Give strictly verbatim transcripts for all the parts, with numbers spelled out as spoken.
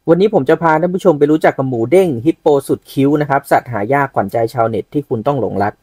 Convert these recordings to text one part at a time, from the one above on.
วันนี้ผมจะพาท่านผู้ชมไปรู้จักกับหมูเด้งฮิปโปสุดคิ้วนะครับสัตว์หายากขวัญใจชาวเน็ตที่คุณต้องหลงรัก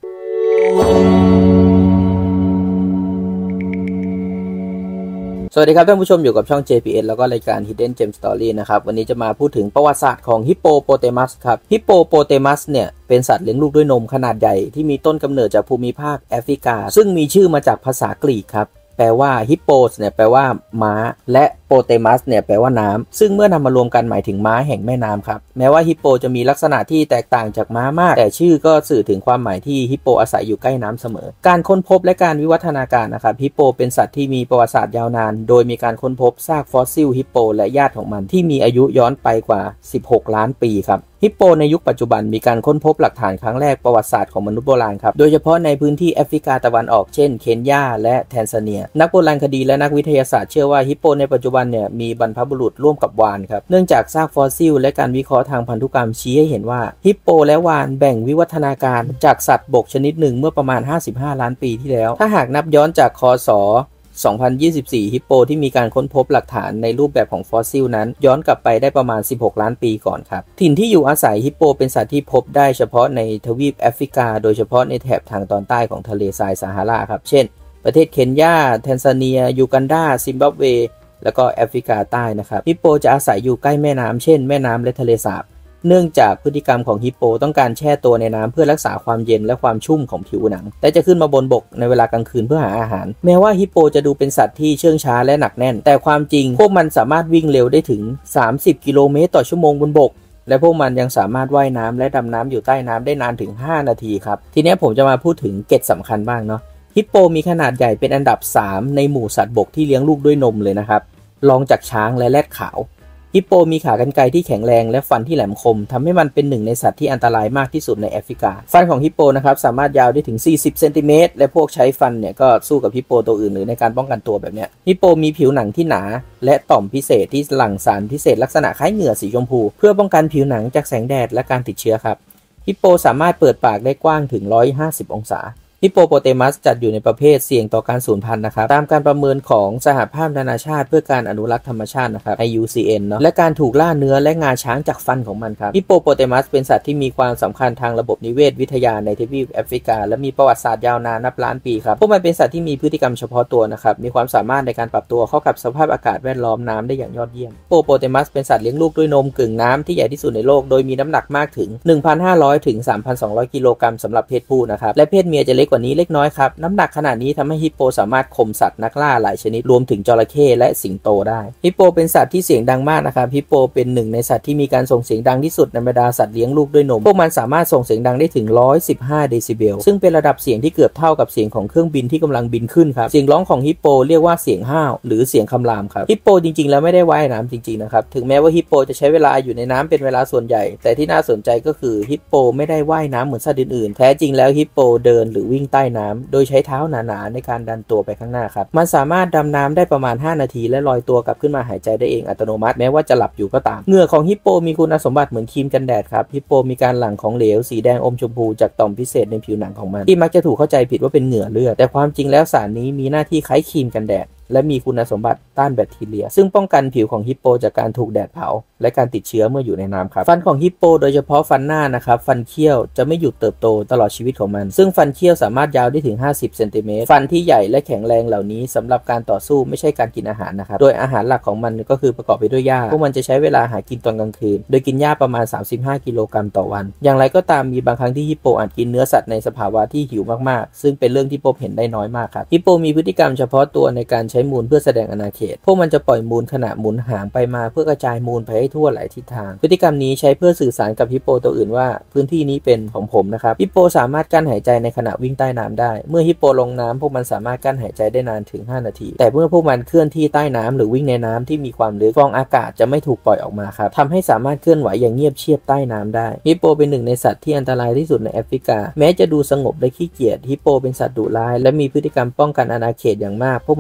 สวัสดีครับท่านผู้ชมอยู่กับช่อง เจ พี เอส แล้วก็รายการ Hidden Gem Story นะครับวันนี้จะมาพูดถึงประวัติศาสตร์ของฮิปโปโปเตมัสครับฮิปโปโปเตมัสเนี่ยเป็นสัตว์เลี้ยงลูกด้วยนมขนาดใหญ่ที่มีต้นกำเนิดจากภูมิภาคแอฟริกาซึ่งมีชื่อมาจากภาษากรีกครับแปลว่าฮิปโปสเนี่ยแปลว่าม้าและโปเตมัสเนี่ยแปลว่าน้ำซึ่งเมื่อนำมารวมกันหมายถึงม้าแห่งแม่น้ำครับแม้ว่าฮิปโปจะมีลักษณะที่แตกต่างจากม้ามากแต่ชื่อก็สื่อถึงความหมายที่ฮิปโปอาศัยอยู่ใกล้น้ำเสมอการค้นพบและการวิวัฒนาการนะครับฮิปโปเป็นสัตว์ที่มีประวัติศาสตร์ยาวนานโดยมีการค้นพบซากฟอสซิลฮิปโปและญาติของมันที่มีอายุย้อนไปกว่าสิบหกล้านปีครับฮิปโปในยุคปัจจุบันมีการค้นพบหลักฐานครั้งแรกประวัติศาสตร์ของมนุษย์โบราณครับโดยเฉพาะในพื้นที่แอฟริกาตะวันออกเช่นเคนยาและแทนซาเนียนักโบราณคดีและนักวิทยาศาสตร์เชื่อว่าฮิปโปในปัจจุบันเนี่ยมีบรรพบุรุษร่วมกับวาฬครับเนื่องจากซากฟอสซิลและการวิเคราะห์ทางพันธุกรรมชี้ให้เห็นว่าฮิปโปและวาฬแบ่งวิวัฒนาการจากสัตว์บกชนิดหนึ่งเมื่อประมาณห้าสิบห้าล้านปีที่แล้วถ้าหากนับย้อนจากคศสองพันยี่สิบสี่ฮิปโปที่มีการค้นพบหลักฐานในรูปแบบของฟอสซิลนั้นย้อนกลับไปได้ประมาณสิบหกล้านปีก่อนครับถิ่นที่อยู่อาศัยฮิปโปเป็นสัตว์ที่พบได้เฉพาะในทวีปแอฟริกาโดยเฉพาะในแถบทางตอนใต้ของทะเลทรายซาฮาราครับเช่นประเทศเคนยาแทนซาเนียยูกันดาซิมบับเวแล้วก็แอฟริกาใต้นะครับฮิปโปจะอาศัยอยู่ใกล้แม่น้ำเช่นแม่น้ำและทะเลสาบเนื่องจากพฤติกรรมของฮิปโปต้องการแช่ตัวในน้ำเพื่อรักษาความเย็นและความชุ่มของผิวหนังและจะขึ้นมาบนบกในเวลากลางคืนเพื่อหาอาหารแม้ว่าฮิปโปจะดูเป็นสัตว์ที่เชื่องช้าและหนักแน่นแต่ความจริงพวกมันสามารถวิ่งเร็วได้ถึงสามสิบกิโลเมตรต่อชั่วโมงบนบกและพวกมันยังสามารถว่ายน้ำและดำน้ำอยู่ใต้น้ำได้นานถึงห้านาทีครับทีนี้ผมจะมาพูดถึงเกร็ดสำคัญบ้างเนาะฮิปโปมีขนาดใหญ่เป็นอันดับสามในหมู่สัตว์บกที่เลี้ยงลูกด้วยนมเลยนะครับรองจากช้างและแรดขาวฮิปโปมีขากรรไกรที่แข็งแรงและฟันที่แหลมคมทำให้มันเป็นหนึ่งในสัตว์ที่อันตรายมากที่สุดในแอฟริกาฟันของฮิปโปนะครับสามารถยาวได้ถึงสี่สิบเซนติเมตรและพวกใช้ฟันเนี่ยก็สู้กับฮิปโปตัวอื่นหรือในการป้องกันตัวแบบเนี้ยฮิปโปมีผิวหนังที่หนาและต่อมพิเศษที่หลั่งสารพิเศษลักษณะคล้ายเหงื่อสีชมพูเพื่อป้องกันผิวหนังจากแสงแดดและการติดเชื้อครับฮิปโปสามารถเปิดปากได้กว้างถึงหนึ่งร้อยห้าสิบองศาฮิปโปโปเตมัสจัดอยู่ในประเภทเสี่ยงต่อการสูญพันธุ์นะครับตามการประเมินของสหภาพนานาชาติเพื่อการอนุรักษ์ธรรมชาตินะครับ ไอ ยู ซี เอ็น เนาะและการถูกล่าเนื้อและงาช้างจากฟันของมันครับฮิปโปโปเตมัสเป็นสัตว์ที่มีความสำคัญทางระบบนิเวศวิทยาในทวีปแอฟริกาและมีประวัติศาสตร์ยาวนานนับล้านปีครับพวกมันเป็นสัตว์ที่มีพฤติกรรมเฉพาะตัวนะครับมีความสามารถในการปรับตัวเข้ากับสภาพอากาศแวดล้อมน้ำได้อย่างยอดเยี่ยมฮิปโปโปเตมัสเป็นสัตว์เลี้ยงลูกด้วยนมกึ่งน้ำที่ใหญ่ที่สุดในโลกโดยมีน้ำหนักมากถึง หนึ่งพันห้าร้อย ถึง สามพันสองร้อย กิโลกรัมสำหรับเพศผู้นะครับและเพศเมียจะเล็กกว่านี้เล็กน้อยครับน้ำหนักขนาดนี้ทำให้ฮิปโปสามารถข่มสัตว์นักล่าหลายชนิดรวมถึงจระเข้และสิงโตได้ฮิปโปเป็นสัตว์ที่เสียงดังมากนะครับฮิปโปเป็นหนึ่งในสัตว์ที่มีการส่งเสียงดังที่สุดในบรรดาสัตว์เลี้ยงลูกด้วยนมพวกมันสามารถส่งเสียงดังได้ถึงหนึ่งร้อยสิบห้าเดซิเบลซึ่งเป็นระดับเสียงที่เกือบเท่ากับเสียงของเครื่องบินที่กำลังบินขึ้นครับเสียงร้องของฮิปโปเรียกว่าเสียงห้าวหรือเสียงคำรามครับฮิปโปจริงๆแล้วไม่ได้ว่ายน้ำจริงๆนะครับถึงแม้ว่าฮิปโปจะใช้เวลาอยู่ในน้ำเป็นเวลาส่วนใหญ่แต่ที่น่าสนใจก็คือฮิปโปไม่ได้ว่ายน้ำเหมือนสัตว์อื่นๆแท้จริงแล้วฮิปโปเดินหรือวิ่งใต้น้ำโดยใช้เท้าหนาๆในการดันตัวไปข้างหน้าครับมันสามารถดำน้ำได้ประมาณห้านาทีและลอยตัวกลับขึ้นมาหายใจได้เองอัตโนมัติแม้ว่าจะหลับอยู่ก็ตามเหงื่อของฮิปโปมีคุณสมบัติเหมือนครีมกันแดดครับฮิปโปมีการหลั่งของเหลวสีแดงอมชมพูจากต่อมพิเศษในผิวหนังของมันที่มักจะถูกเข้าใจผิดว่าเป็นเหงื่อเลือดแต่ความจริงแล้วสารนี้มีหน้าที่คล้ายครีมกันแดดและมีคุณสมบัติต้านแบคทีเรียซึ่งป้องกันผิวของฮิปโปจากการถูกแดดเผาและการติดเชื้อเมื่ออยู่ในน้ำครับฟันของฮิปโปโดยเฉพาะฟันหน้านะครับฟันเขี้ยวจะไม่หยุดเติบโตตลอดชีวิตของมันซึ่งฟันเขี้ยวสามารถยาวได้ถึงห้าสิบเซนติเมตรฟันที่ใหญ่และแข็งแรงเหล่านี้สำหรับการต่อสู้ไม่ใช่การกินอาหารนะครับโดยอาหารหลักของมันก็คือประกอบไปด้วยหญ้าพวกมันจะใช้เวลาหากินตอนกลางคืนโดยกินหญ้าประมาณสามสิบห้ากิโลกรัมต่อวันอย่างไรก็ตามมีบางครั้งที่ฮิปโปอาจกินเนื้อสัตว์ในสภาวะที่หิวมากๆซึ่งเป็นเรื่องที่พบเห็นได้น้อยมากครับฮิปโปมีพฤติกรรมเฉพาะตัวในการใช้มูลเพื่อแสดงอาณาเขตพวกมันจะปล่อยมูลขณะหมุนหางไปมาเพื่อกระจายมูลไปให้ทั่วหลายทิศทางพฤติกรรมนี้ใช้เพื่อสื่อสารกับฮิปโปตัวอื่นว่าพื้นที่นี้เป็นของผมนะครับฮิปโปสามารถกั้นหายใจในขณะวิ่งใต้น้ำได้เมื่อฮิปโปลงน้ำพวกมันสามารถกั้นหายใจได้นานถึงห้านาทีแต่เมื่อพวกมันเคลื่อนที่ใต้น้ำหรือวิ่งในน้ำที่มีความลึกฟองอากาศจะไม่ถูกปล่อยออกมาครับทำให้สามารถเคลื่อนไหวอย่างเงียบเชียบใต้น้ำได้ฮิปโปเป็นหนึ่งในสัตว์ที่อันตรายที่สุดในแอฟริกาแม้จะดูสงบและขี้เกียจฮิปโปเป็นสัตว์ดุร้ายและมีพฤติกรรมป้องกันอาณาเขตอย่างมากพวกมันสามารถ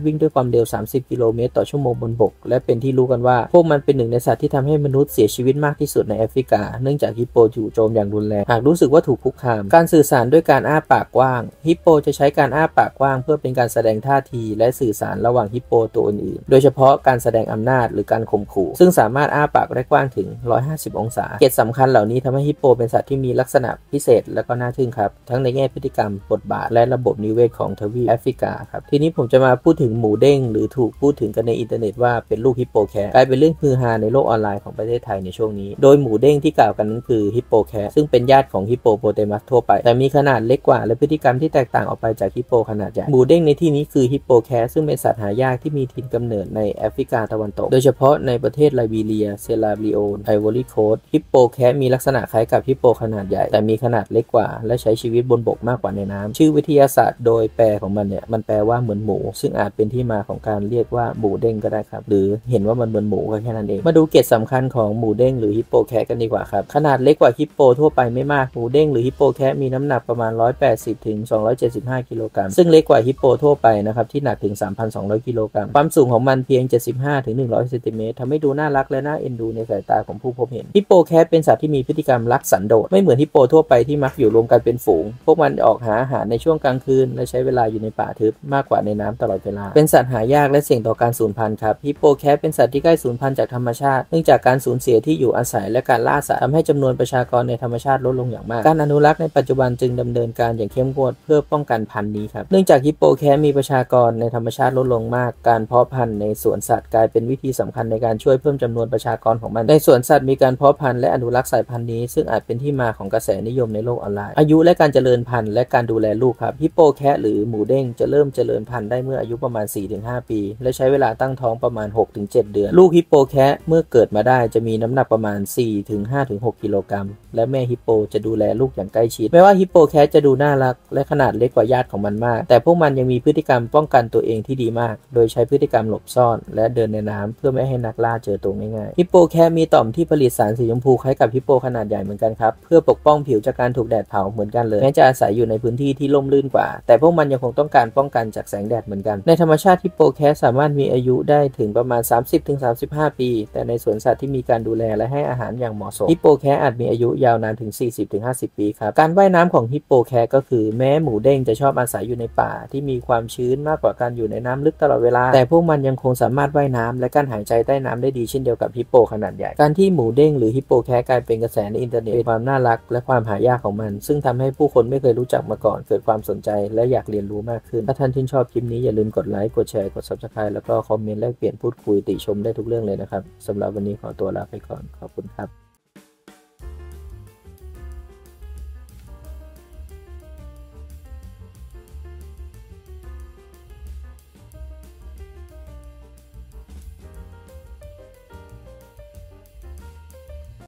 วิ่งด้วยความเร็วสามสิบกิโลเมตรต่อชั่วโมงบนบกและเป็นที่รู้กันว่าพวกมันเป็นหนึ่งในสัตว์ที่ทำให้มนุษย์เสียชีวิตมากที่สุดในแอฟริกาเนื่องจากฮิปโปจู่โจมอย่างรุนแรงหากรู้สึกว่าถูกคุกคามการสื่อสารด้วยการอ้าปากกว้างฮิปโปจะใช้การอ้าปากกว้างเพื่อเป็นการแสดงท่าทีและสื่อสารระหว่างฮิปโปตัวอื่นๆโดยเฉพาะการแสดงอำนาจหรือการข่มขู่ซึ่งสามารถอ้าปากได้กว้างถึงหนึ่งร้อยห้าสิบองศาเกร็ดสำคัญเหล่านี้ทำให้ฮิปโปเป็นสัตว์ที่มีลักษณะพิเศษและก็น่าทึ่งครับทั้งในแง่พฤติกรรมบทบาทและระบบนิเวศของทวีปแอฟริกาครับทีนี้ผมจะมาพูดถึงหมูเด้งหรือถูกพูดถึงกันในอินเทอร์เน็ตว่าเป็นลูกฮิปโปแคร์กลายเป็นเรื่องฮือฮาในโลกออนไลน์ของประเทศไทยในช่วงนี้โดยหมูเด้งที่กล่าวกันนั้นคือฮิปโปแคร์ซึ่งเป็นญาติของฮิปโปโปเตมัสทั่วไปแต่มีขนาดเล็กกว่าและพฤติกรรมที่แตกต่างออกไปจากฮิปโปขนาดใหญ่หมูเด้งในที่นี้คือฮิปโปแคร์ซึ่งเป็นสัตว์หายากที่มีถิ่นกำเนิดในแอฟริกาตะวันตกโดยเฉพาะในประเทศไลบีเรียเซราลีโอนไอวอรีโคสต์ฮิปโปแคร์มีลักษณะคล้ายกับฮิปโปขนาดใหญ่แต่มีขนาดเล็กกว่าและใช้ชีวิตบนบกมากกว่าในน้ำชื่อวิทยาศาสตร์โดยแปลของมันเนี่ยมันแปลว่าเหมือนหมูซึ่งอาจเป็นที่มาของการเรียกว่าหมูเด้งก็ได้ครับหรือเห็นว่ามันเหมือนหมูก็แค่นั้นเองมาดูเกร็ดสำคัญของหมูเด้งหรือฮิปโปแคร์กันดีกว่าครับขนาดเล็กกว่าฮิปโปทั่วไปไม่มากหมูเด้งหรือฮิปโปแคร์มีน้ำหนักประมาณหนึ่งร้อยแปดสิบถึงสองร้อยเจ็ดสิบห้ากิโลกรัมซึ่งเล็กกว่าฮิปโปทั่วไปนะครับที่หนักถึง สามพันสองร้อยกิโลกรัมความสูงของมันเพียงเจ็ดสิบห้าถึงหนึ่งร้อยเซนติเมตรทำให้ดูน่ารักและน่าเอ็นดูในสายตาของผู้พบเห็นฮิปโปแคร์เป็นสัตว์ที่มีพฤติกรรมรักสันโดษไม่เหมือนฮิปโปทั่วไปที่มักอยู่รวมกันเป็นฝูงพวกมันออกหาอาหารในช่วงกลางคืนและใช้เวลาอยู่ในป่าทึบมากกว่าในน้ำตลอดเวลาเป็นสัตว์หายากและเสี่ยงต่อการสูญพันธุ์ครับฮิปโปแคร์เป็นสัตว์ที่ใกล้สูญพันธุ์จากธรรมชาติเนื่องจากการสูญเสียที่อยู่อาศัยและการล่าสัตว์ทำให้จำนวนประชากรในธรรมชาติลดลงอย่างมากการอนุรักษ์ในปัจจุบันจึงดำเนินการอย่างเข้มงวดเพื่อป้องกันพันธุ์นี้ครับเนื่องจากฮิปโปแคร์มีประชากรในธรรมชาติลดลงมากการเพาะพันธุ์ในสวนสัตว์กลายเป็นวิธีสำคัญในการช่วยเพิ่มจำนวนประชากรของมันในสวนสัตว์มีการเพาะพันธุ์และอนุรักษ์สายพันธุ์นี้ซึ่งอาจเป็นที่มาของกระแสนิยมในโลกออนไลน์อายุและการเจริญพันธุ์และการดูแลลูกครับฮิปโปแคร์หรือหมูเด้งจะเริ่มเจริญพันธุ์ได้เมื่ออายุประมาณ สี่ถึงห้า ปีและใช้เวลาตั้งท้องประมาณ หกถึงเจ็ด เดือนลูกฮิปโปแคร์เมื่อเกิดมาได้จะมีน้ำหนักประมาณ สี่ถึงห้าถึงหก กิโลกรัมและแม่ฮิปโปจะดูแลลูกอย่างใกล้ชิดแม้ว่าฮิปโปแคร์จะดูน่ารักและขนาดเล็กกว่าญาติของมันมากแต่พวกมันยังมีพฤติกรรมป้องกันตัวเองที่ดีมากโดยใช้พฤติกรรมหลบซ่อนและเดินในน้ำเพื่อไม่ให้นักล่าเจอตัวง่ายๆฮิปโปแคร์มีต่อมที่ผลิตสารสีชมพูคล้ายกับฮิปโปขนาดใหญ่เหมือนกันครับเพื่อปกป้องผิวจากการถูกแดดเผาเหมือนกันเลยแม้จะอาศัยอยู่ในพื้นที่ที่ร่มรื่นกว่าแต่พวกมันยังคงต้องการป้องกันจากแสงแดดเหมือนกันในธรรมชาติฮิปโปแคร์สามารถมีอายุได้ถึงประมาณ สามสิบถึงสามสิบห้า ปีแต่ในสวนสัตว์ที่มีการดูแลและให้อาหารอย่างเหมาะสมฮิปโปแคร์อาจมีอายุยาวนานถึง สี่สิบถึงห้าสิบ ปีครับการว่ายน้ำของฮิปโปแคร์ก็คือแม้หมูเด้งจะชอบอาศัยอยู่ในป่าที่มีความชื้นมากกว่าการอยู่ในน้ำลึกตลอดเวลาแต่พวกมันยังคงสามารถว่ายน้ำและการหายใจใต้น้ำได้ดีเช่นเดียวกับฮิปโปขนาดใหญ่การที่หมูเด้งหรือฮิปโปแคร์กลายเป็นกระแสในอินเทอร์เน็ตเป็นความน่ารักและความหายากของมันซึ่งทำให้ผู้คนไม่เคยรู้จักมาก่อนเกิดความสนใจและอยากเรียนรู้มากขึ้นถ้าท่านชื่นชอบคลิปนี้อย่าลืมกดไลค์กดแชร์กด ซับสไครบ์ แล้วก็คอมเมนต์แลกเปลี่ยนพูดคุยติชมได้ทุกเรื่องเลยนะครับสำหรับวันนี้ขอตัวลาไปก่อนขอบคุณครับ